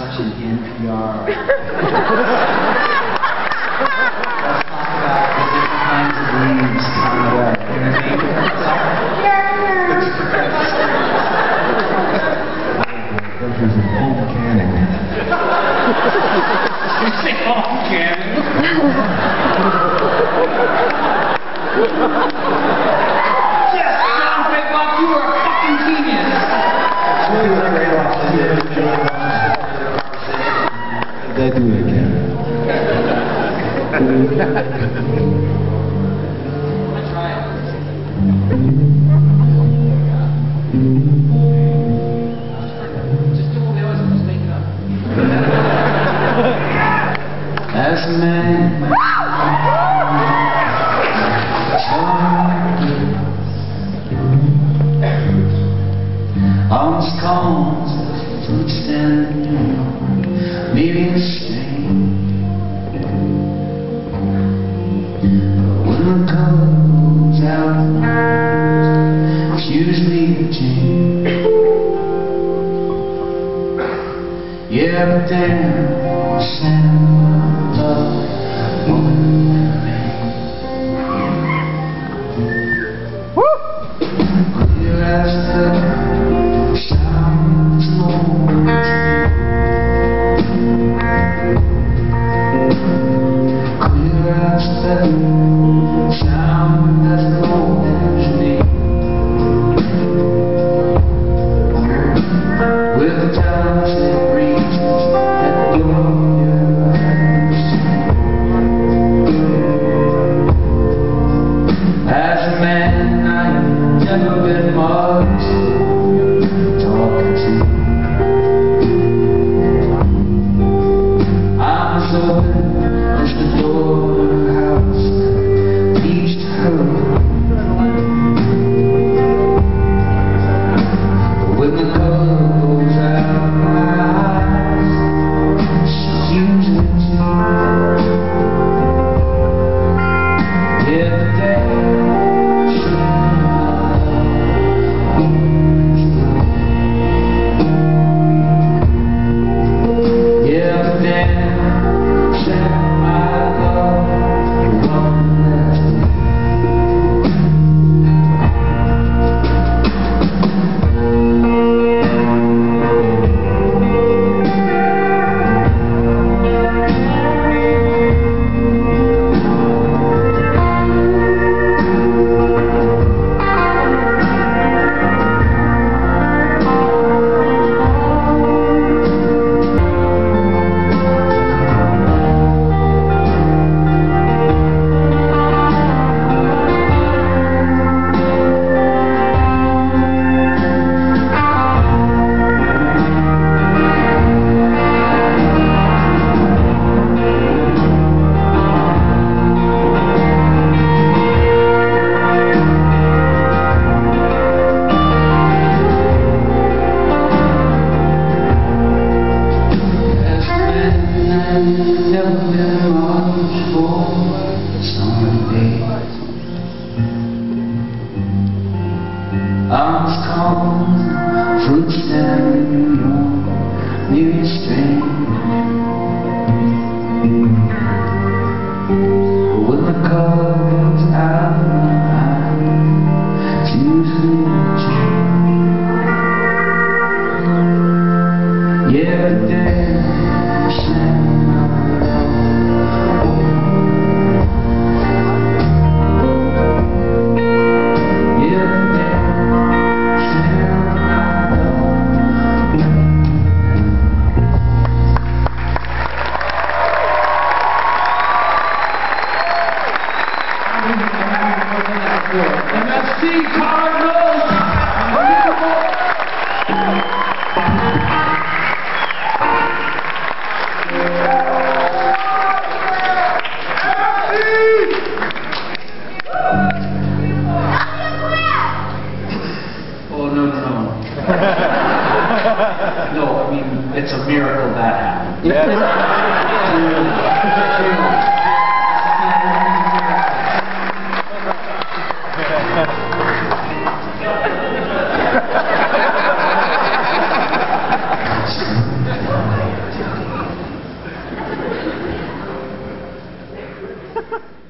such an NPR. Let's talk about the different kinds of leaves on the way. You know what I mean? There's a home canning. You say home canning? Yes, John Graboff, you are a fucking genius. They do it again. Try it. Just do what we always do, just make it up. As a man, on the scones, food standing, leaving a stain. But when the color goes out, it's usually a change. Yeah, but damn, the sound of won't remain. Clear as the sounds long. Clear as the sound that's long as me. With the talented breezes that blow your eyes. As a man, I've never been much talking to. I'm as open as the door of the house that leads to her. But when the color goes out my eyes, she's usually too. Yeah, the day she yeah, but then set my love one last week. Never been much for summer days. I'm as calm, fruit standing warm, near your stream. But when the color goes out of my eyes, it's usually a change. Yeah, but then Adams The Cardinals! Oh, no. No, I mean, it's a miracle that happened. Yeah. Bye.